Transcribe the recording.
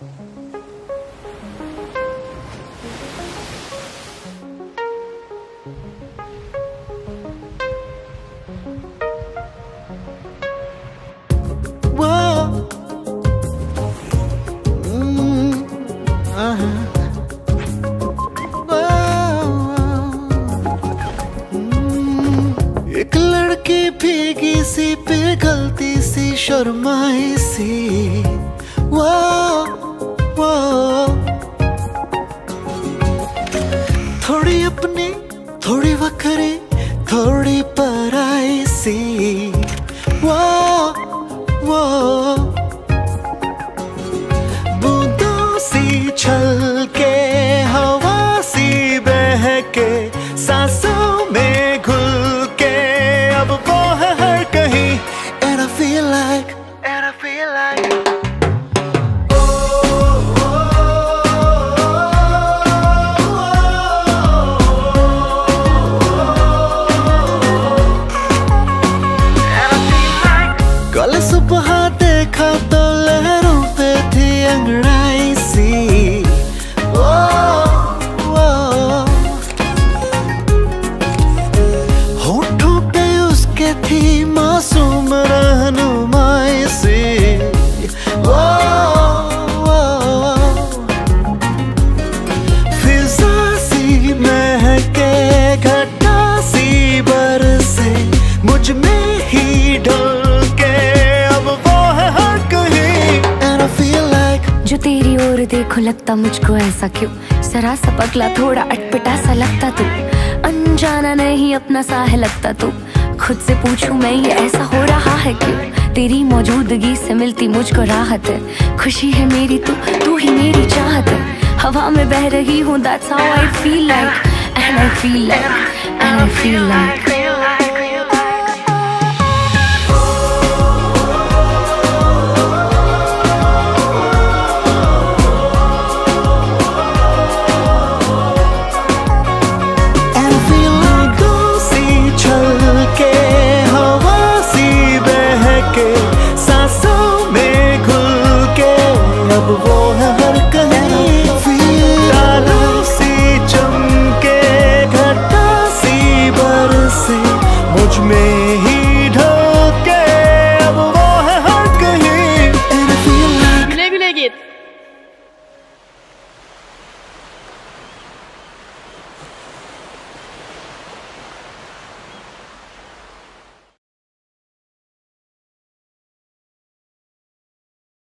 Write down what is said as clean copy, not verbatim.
एक लड़की भीगी सी पिघलती सी शर्माई सी, वो थोड़ी अपनी थोड़ी वखरी थोड़ी पराई सी, वो बूंदों सी छलके हवा सी बहके सांसों में घुल के अब वो है हर कहीं। And I feel like कल सुबह देखा तो लहरों पे थी अंगड़ाई सी, होठों पे उसके थी मासूम रहनुमाई सी, फिजा सी महके घटा सी बरसे मुझ में ही ढल के अब वो है हर कहीं। And I feel like जो तेरी ओर देखो लगता मुझको ऐसा क्यों, जरा सा पगला थोड़ा अटपटा सा लगता तू, अनजाना नहीं अपना सा है लगता तू, खुद से पूछूं मैं ये ऐसा हो रहा है क्यों, तेरी मौजूदगी से मिलती मुझको राहत है, खुशी है मेरी तू ही मेरी चाहत है, हवा में बह रही हूँ that's how I feel like, and I feel like